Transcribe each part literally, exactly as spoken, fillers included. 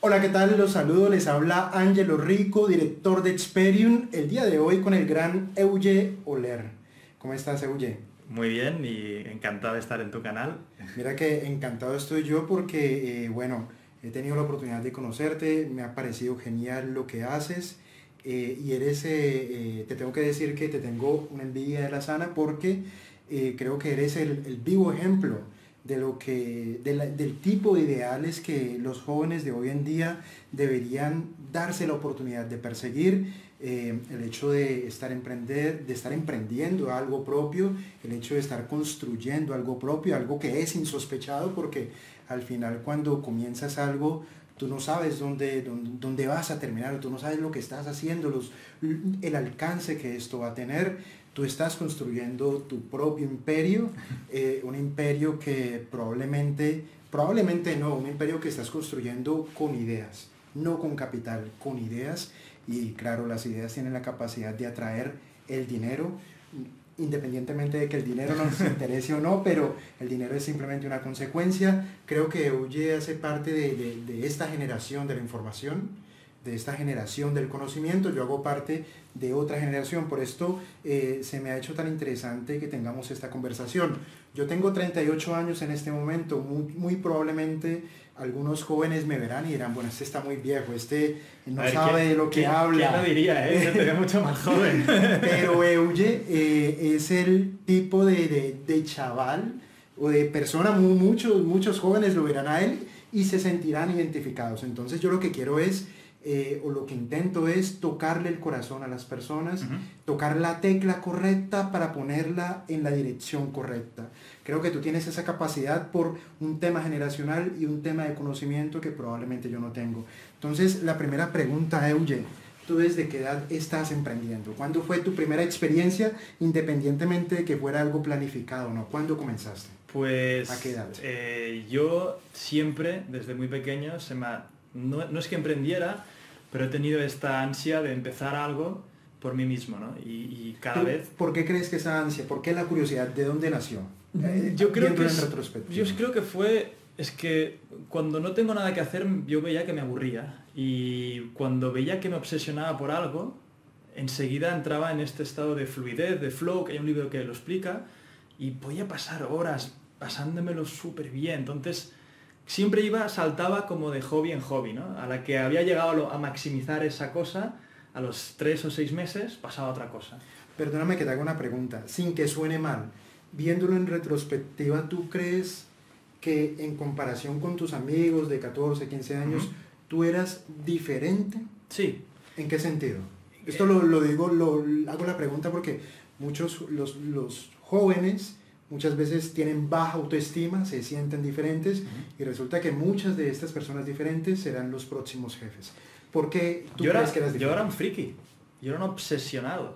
Hola, ¿qué tal? Los saludo, les habla Ángelo Rico, director de Experium, el día de hoy con el gran Euge Oler. ¿Cómo estás, Euge? Muy bien y encantado de estar en tu canal. Mira que encantado estoy yo porque, eh, bueno, he tenido la oportunidad de conocerte, me ha parecido genial lo que haces eh, y eres, eh, eh, te tengo que decir que te tengo una envidia de la sana porque eh, creo que eres el, el vivo ejemplo de lo que, de la, del tipo de ideales que los jóvenes de hoy en día deberían darse la oportunidad de perseguir. Eh, el hecho de estar emprender, de estar emprendiendo algo propio, el hecho de estar construyendo algo propio, algo que es insospechado, porque al final cuando comienzas algo, tú no sabes dónde, dónde, dónde vas a terminar, tú no sabes lo que estás haciendo, los, el alcance que esto va a tener. Tú estás construyendo tu propio imperio, eh, un imperio que probablemente, probablemente no, un imperio que estás construyendo con ideas, no con capital, con ideas. Y claro, las ideas tienen la capacidad de atraer el dinero, independientemente de que el dinero nos interese o no, pero el dinero es simplemente una consecuencia. Creo que Euge hace parte de, de, de esta generación de la información, de esta generación del conocimiento. Yo hago parte de otra generación, por esto eh, se me ha hecho tan interesante que tengamos esta conversación. Yo tengo treinta y ocho años en este momento, muy, muy probablemente algunos jóvenes me verán y dirán, bueno, este está muy viejo, este no ver, sabe ¿quién, de lo que ¿quién, habla. ¿Quién lo diría? Eh? Te ve mucho más joven. Pero Euge eh, es el tipo de, de, de chaval o de persona, muy, muchos, muchos jóvenes lo verán a él y se sentirán identificados. Entonces yo lo que quiero es, eh, o lo que intento es tocarle el corazón a las personas, uh-huh. tocar la tecla correcta para ponerla en la dirección correcta. Creo que tú tienes esa capacidad por un tema generacional y un tema de conocimiento que probablemente yo no tengo. Entonces, la primera pregunta, Euge, ¿tú desde qué edad estás emprendiendo? ¿Cuándo fue tu primera experiencia, independientemente de que fuera algo planificado o no? ¿Cuándo comenzaste? Pues, ¿a qué edad? Eh, yo siempre, desde muy pequeño, se me ha, no, no es que emprendiera, pero he tenido esta ansia de empezar algo por mí mismo, ¿no? Y, y cada ¿Tú, vez... ¿Por qué crees que esa ansia? ¿Por qué la curiosidad? ¿De dónde nació? Eh, yo, creo que es, retrospectiva. yo creo que fue... Es que cuando no tengo nada que hacer, yo veía que me aburría. Y cuando veía que me obsesionaba por algo, enseguida entraba en este estado de fluidez, de flow, que hay un libro que lo explica, y podía pasar horas pasándomelo súper bien. Entonces, siempre iba, saltaba como de hobby en hobby, ¿no? A la que había llegado a maximizar esa cosa, a los tres o seis meses pasaba otra cosa. Perdóname que te haga una pregunta, sin que suene mal. Viéndolo en retrospectiva, ¿tú crees que en comparación con tus amigos de catorce, quince años, uh-huh. tú eras diferente? Sí. ¿En qué sentido? Esto lo, lo digo, lo, hago la pregunta porque muchos, los, los jóvenes muchas veces tienen baja autoestima, se sienten diferentes, uh-huh. y resulta que muchas de estas personas diferentes serán los próximos jefes. ¿Por qué tú yo crees era, que eras diferente? Yo era un friki, yo era un obsesionado.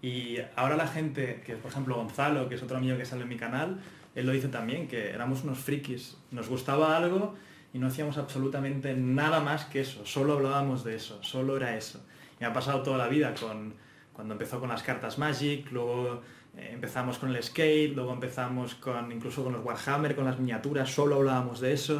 Y ahora la gente, que por ejemplo Gonzalo, que es otro amigo que sale en mi canal, él lo dice también, que éramos unos frikis. Nos gustaba algo y no hacíamos absolutamente nada más que eso. Solo hablábamos de eso, solo era eso. Y me ha pasado toda la vida con, cuando empezó con las cartas Magic, luego eh, empezamos con el skate, luego empezamos con incluso con los Warhammer, con las miniaturas, solo hablábamos de eso.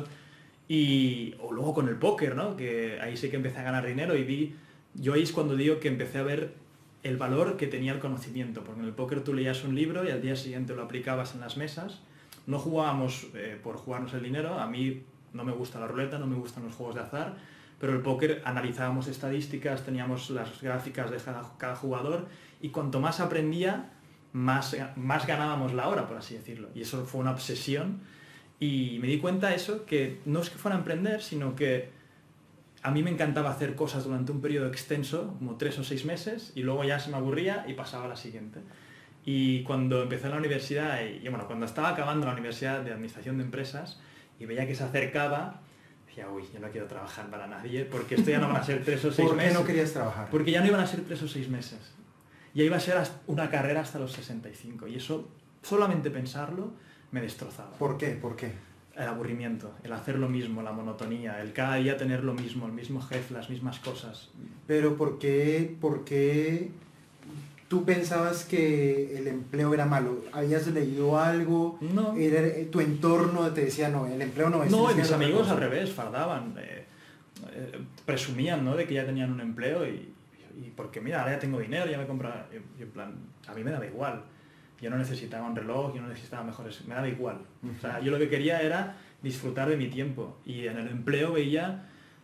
Y, o luego con el póker, ¿no? Que ahí sí que empecé a ganar dinero y vi... Yo ahí es cuando digo que empecé a ver el valor que tenía el conocimiento, porque en el póker tú leías un libro y al día siguiente lo aplicabas en las mesas. No jugábamos eh, por jugarnos el dinero, a mí no me gusta la ruleta, no me gustan los juegos de azar, pero el póker analizábamos estadísticas, teníamos las gráficas de cada, cada jugador y cuanto más aprendía, más, más ganábamos la hora, por así decirlo. Y eso fue una obsesión y me di cuenta eso, que no es que fuera a emprender, sino que a mí me encantaba hacer cosas durante un periodo extenso, como tres o seis meses, y luego ya se me aburría y pasaba a la siguiente. Y cuando empecé la universidad, y bueno, cuando estaba acabando la universidad de Administración de Empresas, y veía que se acercaba, decía, uy, yo no quiero trabajar para nadie, porque esto ya no van a ser tres o seis meses. ¿Por qué no querías trabajar? Porque ya no iban a ser tres o seis meses. Ya iba a ser una carrera hasta los sesenta y cinco, y eso, solamente pensarlo, me destrozaba. ¿Por qué? ¿Por qué? El aburrimiento, el hacer lo mismo, la monotonía, el cada día tener lo mismo, el mismo jefe, las mismas cosas. Pero ¿por qué, por qué tú pensabas que el empleo era malo? ¿Habías leído algo? No. ¿Era, tu entorno te decía, no, el empleo no es? No, y mis amigos al revés, fardaban. Eh, eh, presumían, ¿no?, de que ya tenían un empleo y, y porque mira, ahora ya tengo dinero, ya me compro... Y en plan, a mí me daba igual. Yo no necesitaba un reloj, yo no necesitaba mejores... Me daba igual. O sea, yo lo que quería era disfrutar de mi tiempo. Y en el empleo veía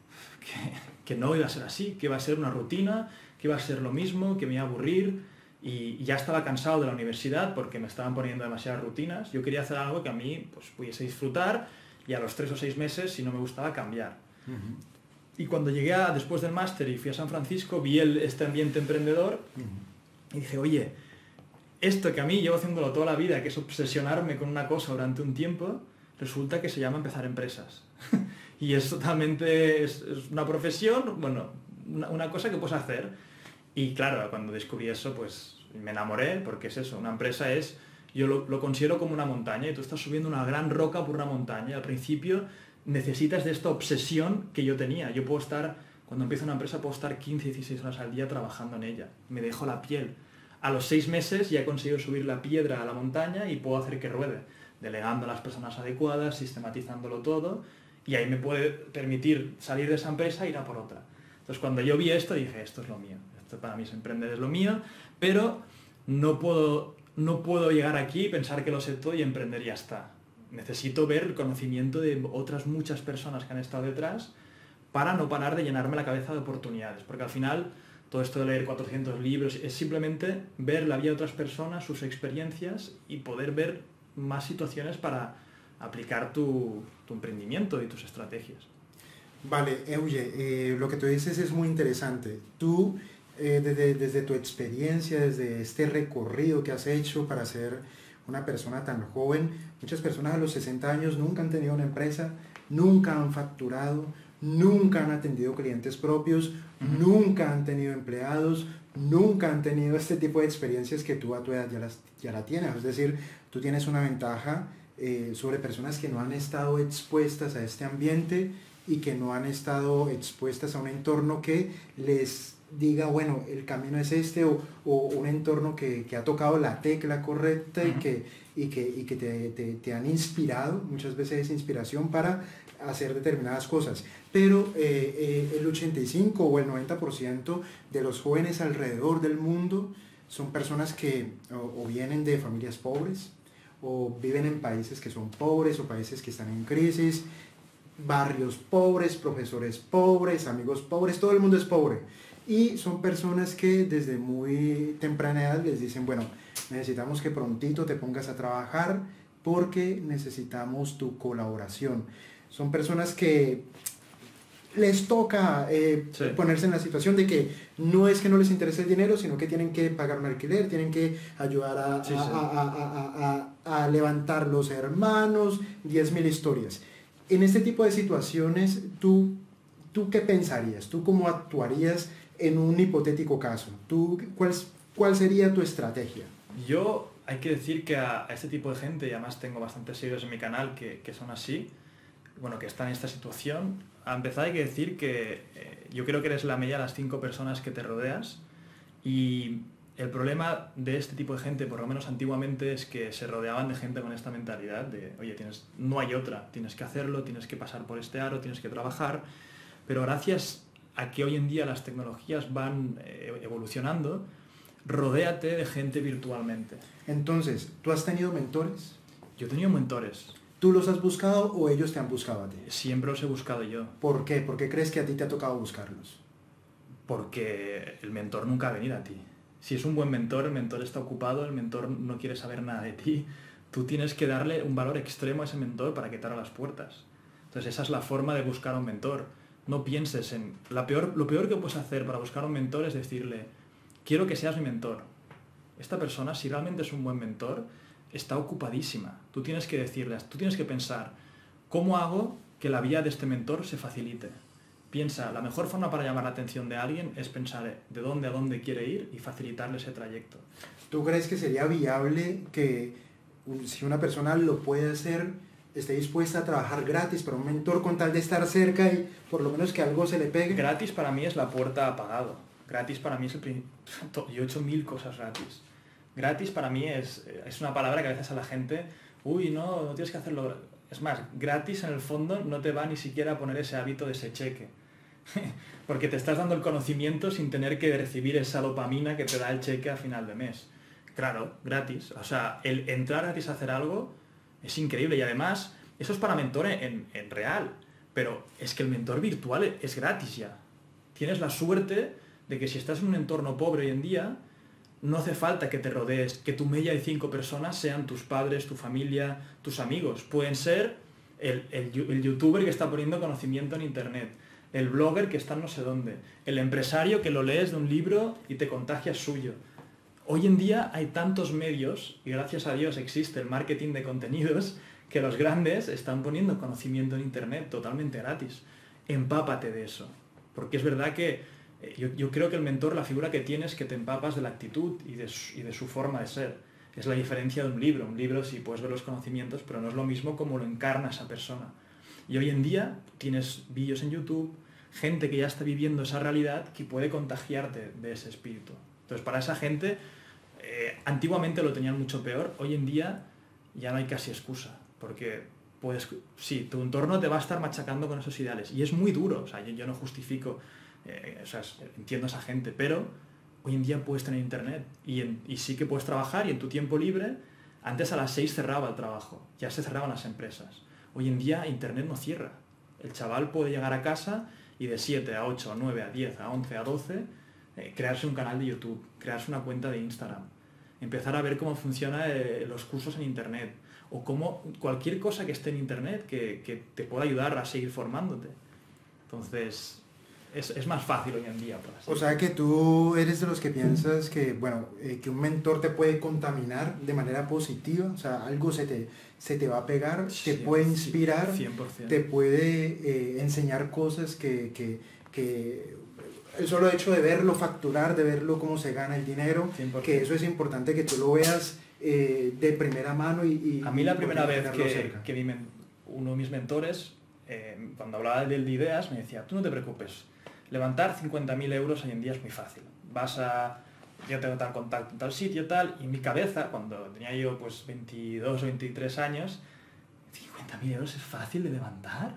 que, que no iba a ser así, que iba a ser una rutina, que iba a ser lo mismo, que me iba a aburrir. Y ya estaba cansado de la universidad porque me estaban poniendo demasiadas rutinas. Yo quería hacer algo que a mí pues, pudiese disfrutar y a los tres o seis meses, si no me gustaba, cambiar. Uh-huh. Y cuando llegué a, después del máster y fui a San Francisco, vi el, este ambiente emprendedor uh-huh. y dije, oye, esto que a mí llevo haciéndolo toda la vida, que es obsesionarme con una cosa durante un tiempo, resulta que se llama empezar empresas. Y es totalmente, es, es una profesión, bueno, una, una cosa que puedes hacer. Y claro, cuando descubrí eso, pues me enamoré, porque es eso, una empresa es, yo lo, lo considero como una montaña, y tú estás subiendo una gran roca por una montaña, y al principio necesitas de esta obsesión que yo tenía. Yo puedo estar, cuando empiezo una empresa, puedo estar quince, dieciséis horas al día trabajando en ella, me dejo la piel. A los seis meses ya he conseguido subir la piedra a la montaña y puedo hacer que ruede, delegando a las personas adecuadas, sistematizándolo todo, y ahí me puede permitir salir de esa empresa e ir a por otra. Entonces cuando yo vi esto dije, esto es lo mío, esto para mí es emprender, es lo mío, pero no puedo, no puedo llegar aquí y pensar que lo sé todo y emprender y ya está. Necesito ver el conocimiento de otras muchas personas que han estado detrás para no parar de llenarme la cabeza de oportunidades, porque al final todo esto de leer cuatrocientos libros es simplemente ver la vida de otras personas, sus experiencias y poder ver más situaciones para aplicar tu, tu emprendimiento y tus estrategias. Vale, Euge, eh, lo que tú dices es muy interesante. Tú, eh, desde, desde tu experiencia, desde este recorrido que has hecho para ser una persona tan joven, muchas personas a los sesenta años nunca han tenido una empresa, nunca han facturado, nunca han atendido clientes propios, uh-huh. nunca han tenido empleados, nunca han tenido este tipo de experiencias que tú a tu edad ya, las, ya la tienes. Es decir, tú tienes una ventaja eh, sobre personas que no han estado expuestas a este ambiente y que no han estado expuestas a un entorno que les diga, bueno, el camino es este, o, o un entorno que, que ha tocado la tecla correcta uh-huh. y que, y que, y que te, te, te han inspirado, muchas veces es inspiración para hacer determinadas cosas. Pero eh, eh, el ochenta y cinco o el noventa por ciento de los jóvenes alrededor del mundo son personas que o, o vienen de familias pobres, o viven en países que son pobres, o países que están en crisis, barrios pobres, profesores pobres, amigos pobres, todo el mundo es pobre. Y son personas que desde muy temprana edad les dicen, bueno, necesitamos que prontito te pongas a trabajar porque necesitamos tu colaboración. Son personas que les toca eh, sí. ponerse en la situación de que no es que no les interese el dinero, sino que tienen que pagar un alquiler, tienen que ayudar a, sí, a, sí. a, a, a, a, a levantar los hermanos, diez mil historias. En este tipo de situaciones, ¿tú, ¿tú qué pensarías? ¿Tú cómo actuarías en un hipotético caso? ¿Tú, cuál, ¿Cuál sería tu estrategia? Yo, hay que decir que a, a este tipo de gente, y además tengo bastantes seguidores en mi canal que, que son así, bueno, que están en esta situación, a empezar hay que decir que eh, yo creo que eres la media de las cinco personas que te rodeas, y el problema de este tipo de gente, por lo menos antiguamente, es que se rodeaban de gente con esta mentalidad de, oye, tienes, no hay otra, tienes que hacerlo, tienes que pasar por este aro, tienes que trabajar, pero gracias a que hoy en día las tecnologías van eh, evolucionando, rodéate de gente virtualmente. Entonces, ¿tú has tenido mentores? Yo he tenido mentores. ¿Tú los has buscado o ellos te han buscado a ti? Siempre los he buscado yo. ¿Por qué? ¿Por qué crees que a ti te ha tocado buscarlos? Porque el mentor nunca va a venir a ti. Si es un buen mentor, el mentor está ocupado, el mentor no quiere saber nada de ti. Tú tienes que darle un valor extremo a ese mentor para que te abra las puertas. Entonces esa es la forma de buscar a un mentor. No pienses en... La peor, lo peor que puedes hacer para buscar a un mentor es decirle, quiero que seas mi mentor. Esta persona, si realmente es un buen mentor, está ocupadísima. Tú tienes que decirle, tú tienes que pensar, ¿cómo hago que la vía de este mentor se facilite? Piensa, la mejor forma para llamar la atención de alguien es pensar de dónde a dónde quiere ir y facilitarle ese trayecto. ¿Tú crees que sería viable que si una persona lo puede hacer, esté dispuesta a trabajar gratis para un mentor con tal de estar cerca y por lo menos que algo se le pegue? Gratis para mí es la puerta apagado. Gratis para mí es el principio. Yo he hecho mil cosas gratis. Gratis para mí es, es una palabra que a veces a la gente, uy, no, no tienes que hacerlo. Es más, gratis en el fondo no te va ni siquiera a poner ese hábito de ese cheque. porque te estás dando el conocimiento sin tener que recibir esa dopamina que te da el cheque a final de mes. Claro, gratis. O sea, el entrar gratis a hacer algo es increíble y además eso es para mentor en, en real, pero es que el mentor virtual es gratis ya. Tienes la suerte de que si estás en un entorno pobre hoy en día, no hace falta que te rodees, que tu media de cinco personas sean tus padres, tu familia, tus amigos. Pueden ser el, el, el youtuber que está poniendo conocimiento en internet, el blogger que está no sé dónde, el empresario que lo lees de un libro y te contagias suyo. Hoy en día hay tantos medios, y gracias a Dios existe el marketing de contenidos, que los grandes están poniendo conocimiento en internet totalmente gratis. Empápate de eso, porque es verdad que Yo, yo creo que el mentor, la figura que tiene es que te empapas de la actitud y de, su, y de su forma de ser. Es la diferencia de un libro. Un libro sí puedes ver los conocimientos, pero no es lo mismo como lo encarna esa persona. Y hoy en día tienes vídeos en YouTube, gente que ya está viviendo esa realidad que puede contagiarte de ese espíritu. Entonces, para esa gente, eh, antiguamente lo tenían mucho peor, hoy en día ya no hay casi excusa, porque puedes, sí, tu entorno te va a estar machacando con esos ideales. Y es muy duro, o sea, yo, yo no justifico... Eh, o sea, entiendo a esa gente, pero hoy en día puedes tener internet y, en, y sí que puedes trabajar y en tu tiempo libre, antes a las seis cerraba el trabajo, ya se cerraban las empresas. Hoy en día internet no cierra. El chaval puede llegar a casa y de siete a ocho, a nueve, a diez, a once, a doce, eh, crearse un canal de YouTube, crearse una cuenta de Instagram, empezar a ver cómo funcionan eh, los cursos en internet o cómo cualquier cosa que esté en internet que, que te pueda ayudar a seguir formándote. Entonces... Es, es más fácil hoy en día. Por así. O sea que tú eres de los que piensas que, bueno, eh, que un mentor te puede contaminar de manera positiva, o sea, algo se te, se te va a pegar, te puede inspirar, cien por ciento. Te puede eh, enseñar cosas que, que, que el solo hecho de verlo facturar, de verlo cómo se gana el dinero, cien por ciento. Que eso es importante que tú lo veas eh, de primera mano. Y, y a mí la primera vez que, cerca. que mi, uno de mis mentores, eh, cuando hablaba de ideas, me decía, tú no te preocupes, levantar cincuenta mil euros hoy en día es muy fácil. Vas a... Yo tengo tal contacto en tal sitio, tal, y en mi cabeza, cuando tenía yo pues veintidós o veintitrés años, cincuenta mil euros es fácil de levantar.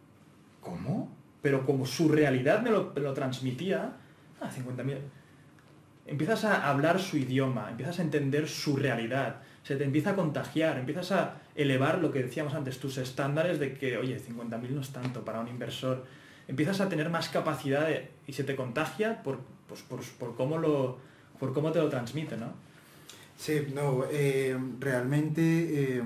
¿Cómo? Pero como su realidad me lo, me lo transmitía, ah, cincuenta mil... Empiezas a hablar su idioma, empiezas a entender su realidad, se te empieza a contagiar, empiezas a elevar lo que decíamos antes, tus estándares de que, oye, cincuenta mil no es tanto para un inversor. Empiezas a tener más capacidad de, y se te contagia por, pues, por, por, cómo lo, por cómo te lo transmite, ¿no? Sí, no, eh, realmente eh,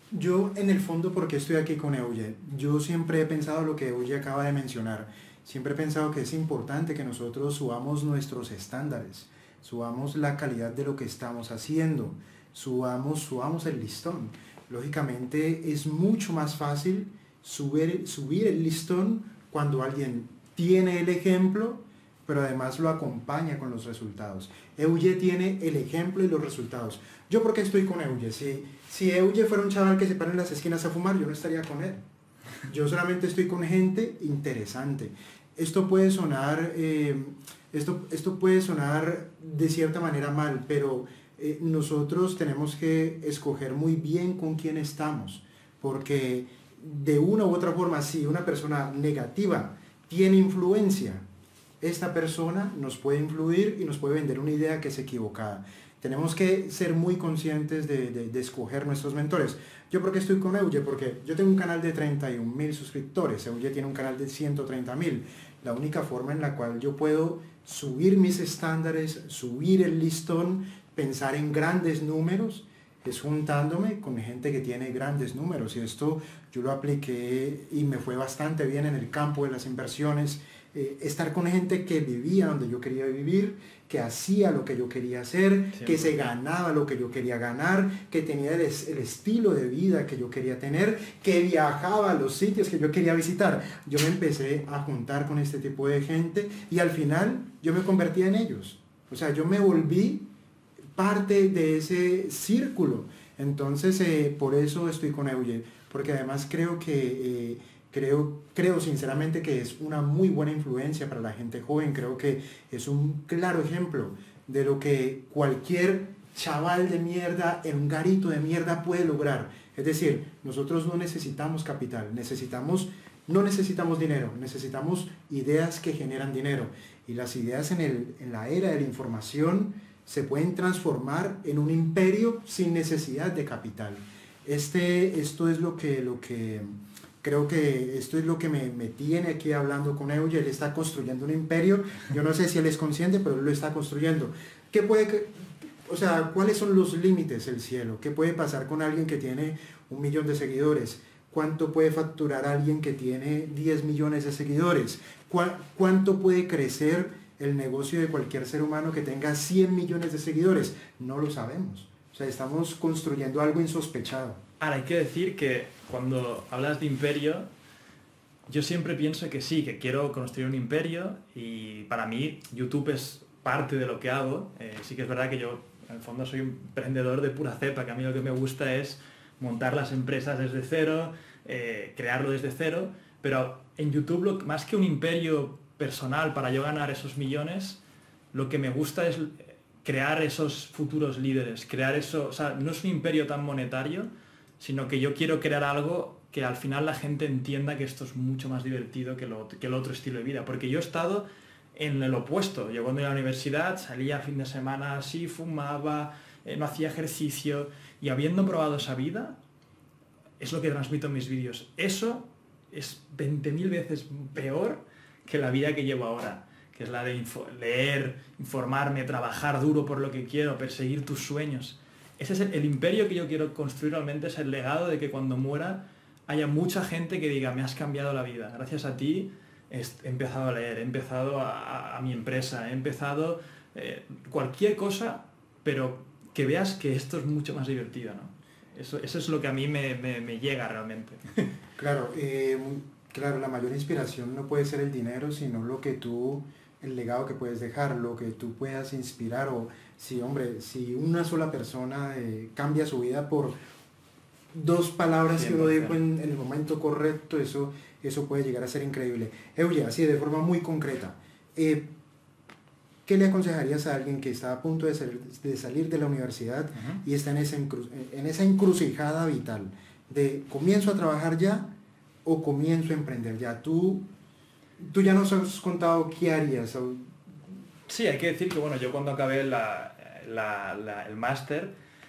yo en el fondo, ¿por qué estoy aquí con Euge? Yo siempre he pensado lo que Euge acaba de mencionar, siempre he pensado que es importante que nosotros subamos nuestros estándares, subamos la calidad de lo que estamos haciendo, subamos, subamos el listón. Lógicamente es mucho más fácil subir, subir el listón cuando alguien tiene el ejemplo, pero además lo acompaña con los resultados. Euge tiene el ejemplo y los resultados. ¿Yo por qué estoy con Euge? Si, si Euge fuera un chaval que se para en las esquinas a fumar, yo no estaría con él. Yo solamente estoy con gente interesante. Esto puede sonar, eh, esto, esto puede sonar de cierta manera mal, pero eh, nosotros tenemos que escoger muy bien con quién estamos, porque de una u otra forma, si una persona negativa tiene influencia, esta persona nos puede influir y nos puede vender una idea que es equivocada. Tenemos que ser muy conscientes de, de, de escoger nuestros mentores. ¿Yo por qué estoy con Euge? Porque yo tengo un canal de treinta y un mil suscriptores, Euge tiene un canal de ciento treinta mil. La única forma en la cual yo puedo subir mis estándares, subir el listón, pensar en grandes números, es juntándome con gente que tiene grandes números, y esto yo lo apliqué y me fue bastante bien en el campo de las inversiones. Eh, estar con gente que vivía donde yo quería vivir, que hacía lo que yo quería hacer, sí, que se ganaba lo que yo quería ganar, que tenía el, el estilo de vida que yo quería tener, que viajaba a los sitios que yo quería visitar. Yo me empecé a juntar con este tipo de gente y al final yo me convertí en ellos. O sea, yo me volví parte de ese círculo. Entonces, eh, por eso estoy con Euge, porque además creo que, eh, creo, creo sinceramente que es una muy buena influencia para la gente joven. Creo que es un claro ejemplo de lo que cualquier chaval de mierda en un garito de mierda puede lograr. Es decir, nosotros no necesitamos capital, necesitamos no necesitamos dinero, necesitamos ideas que generan dinero. Y las ideas en, el, en la era de la información se pueden transformar en un imperio sin necesidad de capital. Este, esto es lo que, lo que creo que esto es lo que me, me tiene aquí hablando con Euge. Él está construyendo un imperio. Yo no sé si él es consciente, pero él lo está construyendo. ¿Qué puede, o sea, cuáles son los límites del cielo? ¿Qué puede pasar con alguien que tiene un millón de seguidores? ¿Cuánto puede facturar alguien que tiene diez millones de seguidores? ¿Cuánto puede crecer el negocio de cualquier ser humano que tenga cien millones de seguidores? No lo sabemos. O sea, estamos construyendo algo insospechado. Ahora, hay que decir que cuando hablas de imperio, yo siempre pienso que sí, que quiero construir un imperio, y para mí YouTube es parte de lo que hago. Eh, sí que es verdad que yo, en el fondo, soy un emprendedor de pura cepa, que a mí lo que me gusta es montar las empresas desde cero, eh, crearlo desde cero, pero en YouTube, lo, más que un imperio personal para yo ganar esos millones, lo que me gusta es crear esos futuros líderes, crear eso, o sea, no es un imperio tan monetario, sino que yo quiero crear algo que al final la gente entienda que esto es mucho más divertido que, lo, que el otro estilo de vida, porque yo he estado en el opuesto. Yo cuando iba a la universidad salía fin de semana así, fumaba, eh, no hacía ejercicio, y habiendo probado esa vida, es lo que transmito en mis vídeos. Eso es veinte mil veces peor que la vida que llevo ahora, que es la de info leer, informarme, trabajar duro por lo que quiero, perseguir tus sueños. Ese es el, el imperio que yo quiero construir realmente, es el legado de que cuando muera haya mucha gente que diga, me has cambiado la vida, gracias a ti he empezado a leer, he empezado a, a, a mi empresa, he empezado eh, cualquier cosa, pero que veas que esto es mucho más divertido, ¿no? Eso, eso es lo que a mí me, me, me llega realmente. Claro, eh, claro, la mayor inspiración no puede ser el dinero, sino lo que tú, el legado que puedes dejar, lo que tú puedas inspirar. O si, hombre, si una sola persona eh, cambia su vida por dos palabras que uno dijo en, en el momento correcto, eso, eso puede llegar a ser increíble. Euge, así de forma muy concreta, eh, ¿qué le aconsejarías a alguien que está a punto de, ser, de salir de la universidad uh-huh. y está en esa, encru, en esa encrucijada vital de comienzo a trabajar ya o comienzo a emprender ya? Tú, tú ya nos has contado qué harías. O... Sí, hay que decir que bueno, yo cuando acabé la, la, la, el máster,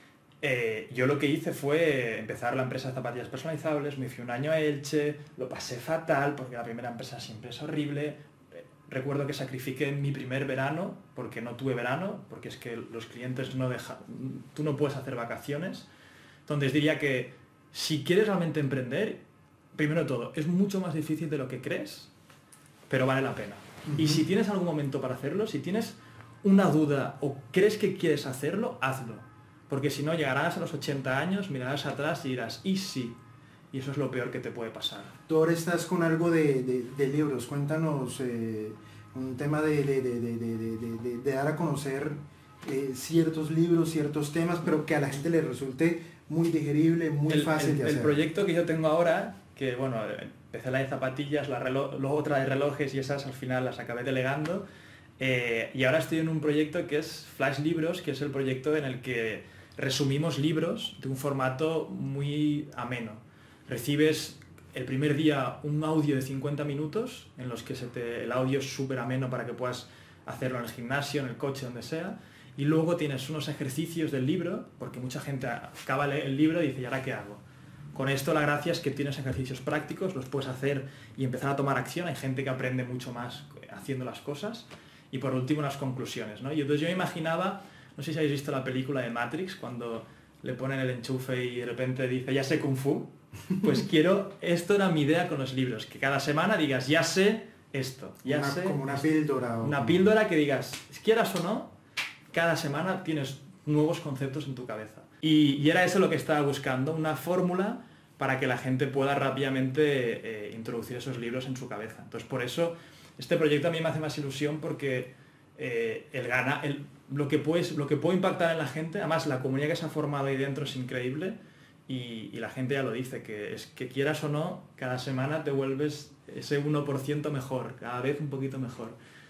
eh, yo lo que hice fue empezar la empresa de zapatillas personalizables, me fui un año a Elche, lo pasé fatal porque la primera empresa siempre es horrible. Recuerdo que sacrifiqué mi primer verano, porque no tuve verano, porque es que los clientes no dejan, tú no puedes hacer vacaciones. Entonces diría que si quieres realmente emprender, primero de todo, es mucho más difícil de lo que crees, pero vale la pena. Uh-huh. Y si tienes algún momento para hacerlo, si tienes una duda o crees que quieres hacerlo, hazlo. Porque si no, llegarás a los ochenta años, mirarás atrás y dirás, y sí. Y eso es lo peor que te puede pasar. Tú ahora estás con algo de, de, de libros. Cuéntanos eh, un tema de, de, de, de, de, de, de dar a conocer eh, ciertos libros, ciertos temas, pero que a la gente le resulte muy digerible, muy el, fácil el, de hacer. El proyecto que yo tengo ahora, que bueno, empecé la de zapatillas, la reloj, luego otra de relojes y esas al final las acabé delegando. Eh, y ahora estoy en un proyecto que es Flash Libros, que es el proyecto en el que resumimos libros de un formato muy ameno. Recibes el primer día un audio de cincuenta minutos en los que se te, el audio es súper ameno para que puedas hacerlo en el gimnasio, en el coche, donde sea, y luego tienes unos ejercicios del libro, porque mucha gente acaba el libro y dice, ¿y ahora qué hago? Con esto la gracia es que tienes ejercicios prácticos, los puedes hacer y empezar a tomar acción. Hay gente que aprende mucho más haciendo las cosas. Y por último las conclusiones, ¿no? Y entonces yo me imaginaba, no sé si habéis visto la película de Matrix, cuando le ponen el enchufe y de repente dice, ya sé Kung Fu. Pues quiero, esto era mi idea con los libros, que cada semana digas, ya sé esto, ya una, sé... Como una píldora. Una como... píldora que digas, quieras o no, cada semana tienes nuevos conceptos en tu cabeza. Y, y era eso lo que estaba buscando, una fórmula para que la gente pueda rápidamente eh, introducir esos libros en su cabeza. Entonces por eso este proyecto a mí me hace más ilusión, porque eh, el gana, el, lo, que puedes, lo que puedo impactar en la gente, además la comunidad que se ha formado ahí dentro es increíble. Y, y la gente ya lo dice, que es que quieras o no, cada semana te vuelves ese uno por ciento mejor, cada vez un poquito mejor.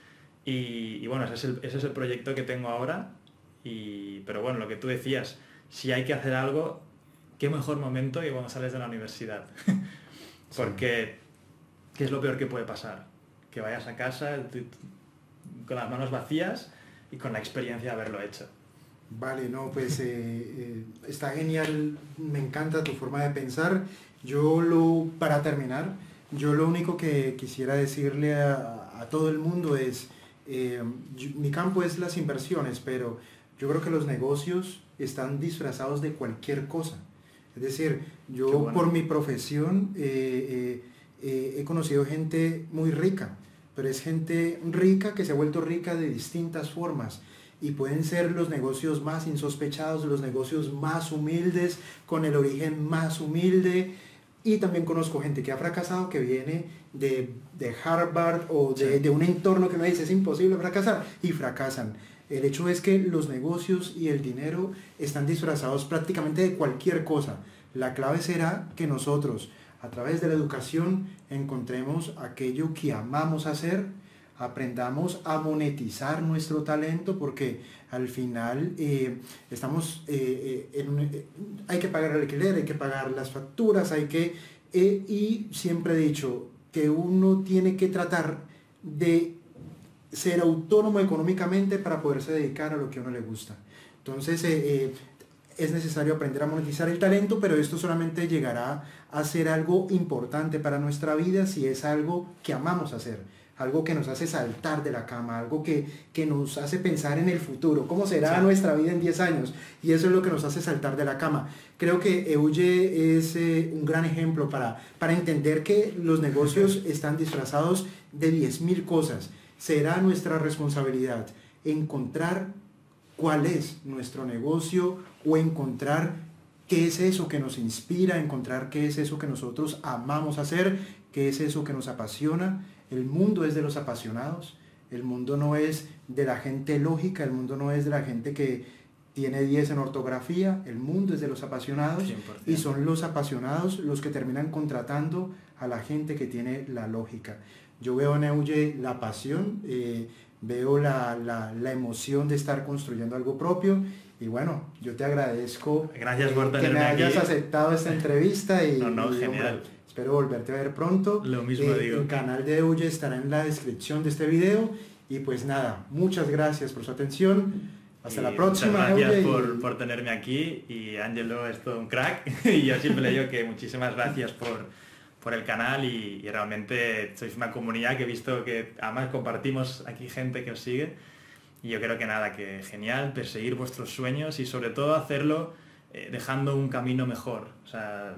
Y, y bueno, ese es, el, ese es el proyecto que tengo ahora. Y, pero bueno, lo que tú decías, si hay que hacer algo, qué mejor momento que cuando sales de la universidad. Porque ¿qué es lo peor que puede pasar? Que vayas a casa con las manos vacías y con la experiencia de haberlo hecho. Vale, no, pues eh, eh, está genial, me encanta tu forma de pensar. Yo lo, para terminar, yo lo único que quisiera decirle a, a todo el mundo es, eh, yo, mi campo es las inversiones, pero yo creo que los negocios están disfrazados de cualquier cosa. Es decir, yo bueno. por mi profesión eh, eh, eh, he conocido gente muy rica, pero es gente rica que se ha vuelto rica de distintas formas. Y pueden ser los negocios más insospechados, los negocios más humildes, con el origen más humilde. Y también conozco gente que ha fracasado, que viene de, de Harvard o de, sí. de un entorno que me dice es imposible fracasar, y fracasan. El hecho es que los negocios y el dinero están disfrazados prácticamente de cualquier cosa. La clave será que nosotros, a través de la educación, encontremos aquello que amamos hacer, aprendamos a monetizar nuestro talento, porque al final eh, estamos eh, en un, eh, hay que pagar el alquiler, hay que pagar las facturas, hay que eh, y siempre he dicho que uno tiene que tratar de ser autónomo económicamente para poderse dedicar a lo que a uno le gusta. Entonces eh, eh, es necesario aprender a monetizar el talento, pero esto solamente llegará a ser algo importante para nuestra vida si es algo que amamos hacer, algo que nos hace saltar de la cama, algo que, que nos hace pensar en el futuro, cómo será sí. nuestra vida en diez años, y eso es lo que nos hace saltar de la cama. Creo que Euge es eh, un gran ejemplo para, para entender que los negocios están disfrazados de diez mil cosas. Será nuestra responsabilidad encontrar cuál es nuestro negocio o encontrar qué es eso que nos inspira, encontrar qué es eso que nosotros amamos hacer, qué es eso que nos apasiona. El mundo es de los apasionados, el mundo no es de la gente lógica, el mundo no es de la gente que tiene diez en ortografía, el mundo es de los apasionados cien por ciento. Y son los apasionados los que terminan contratando a la gente que tiene la lógica. Yo veo en Euge la pasión, eh, veo la, la, la emoción de estar construyendo algo propio, y bueno, yo te agradezco Gracias por eh, que me hayas aquí. aceptado esta entrevista y, no, no, y, genial. Hombre, espero volverte a ver pronto. Lo mismo eh, digo. El canal de Euge estará en la descripción de este video, y pues nada, muchas gracias por su atención. Hasta y la próxima. Muchas gracias Euge, por, y... por tenerme aquí, y Ángelo es todo un crack y yo siempre le digo que muchísimas gracias por, por el canal, y, y realmente sois una comunidad que he visto que además compartimos aquí gente que os sigue, y yo creo que nada, que genial perseguir vuestros sueños y sobre todo hacerlo eh, dejando un camino mejor. O sea,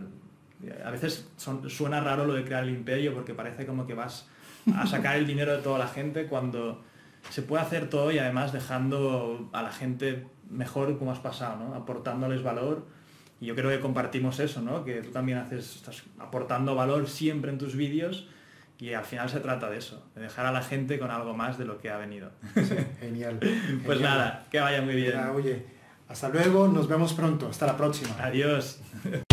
a veces son, suena raro lo de crear el imperio porque parece como que vas a sacar el dinero de toda la gente, cuando se puede hacer todo y además dejando a la gente mejor como has pasado, ¿no? Aportándoles valor. Y yo creo que compartimos eso, ¿no? Que tú también haces, estás aportando valor siempre en tus vídeos, y al final se trata de eso, de dejar a la gente con algo más de lo que ha venido. Sí, genial. Pues genial. Nada, que vaya muy bien. Nada, oye, hasta luego, nos vemos pronto, hasta la próxima. Adiós.